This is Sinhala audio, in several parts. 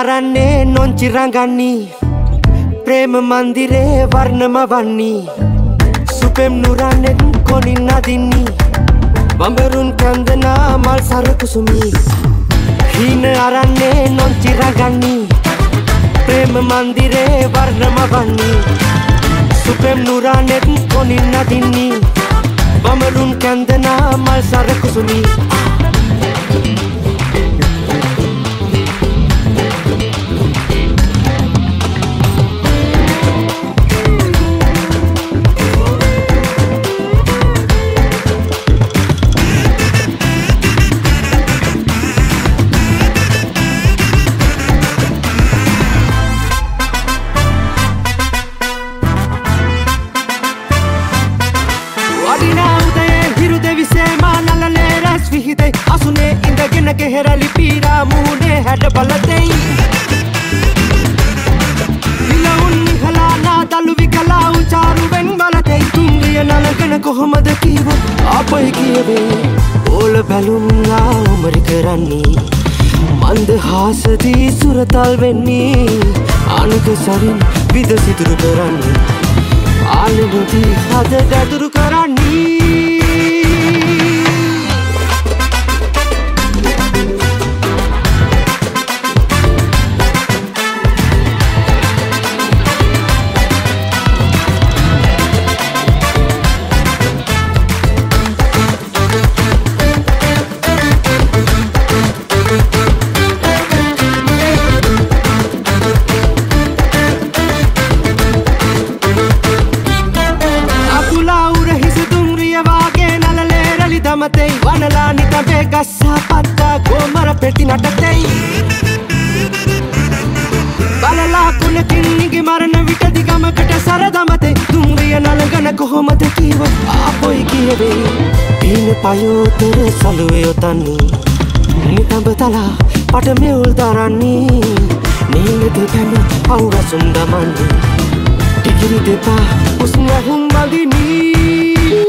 අරන්නේ නොංචිරංගන්නි ප්‍රේම මන්දිරේ වර්ණම වන්නි සුපෙම් නුරන්නෙත් කොනින් නදින්නි බඹරුන් කන්දනා මල් සරකුසුමි හීන අරන්නේ නොංචිරංගන්නි ප්‍රේම මන්දිරේ වර්ණම වන්නි සුපෙම් නුරන්නෙත් කොනින් නදින්නි බඹරුන් කන්දනා මල් සරකුසුමි අසුනේ ඉඳගෙන ගෙහෙරලි පීරා මූනේ හැඩ බලතෙයි විලවුන් නිහලා නාදලු විකලා උචාරුවෙන් බලතෙයි තුන්ලිය නලගෙන කොහොමද කීවොත් අපයි කියවේ ඕල බැලුම් නාමරි කරන්නේ මන්ද හාසදී සුරතල් වෙන්නේ අනුක සරින් විද සිදුරු කරන්නේ ආලුමුදී හද ගැදුරු කරන්නේ මතේ වනලා නිතබේ ගස්සා පත්තා ගෝමර පෙටි නටතෙයි බලලා කුණකින් නිගි මරණ විට දිගමකට සරදමතේ දුම්රිය නලගන කොහොමද කීවොත් ආපොයි කියවේ පීන පයෝතර සලුවේ යොතන්නේ නිතඹ තලා පට මෙවුල් දරන්නේ නීලද පැන අවුරසුම් දමන්නේ ටිකිරි දෙපා උස්නැහුම් බඳිනී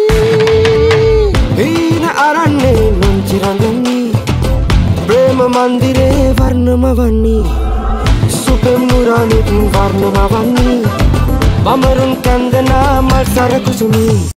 අරන්නේ නොංචිරංගන්නි ප්‍රේම මන්දිරේ වර්ණම වන්නි සුපෙම් නුරන්නෙත් වර්ණම වන්නි බඹරුන් කන්දනා මල් සරකුසුමි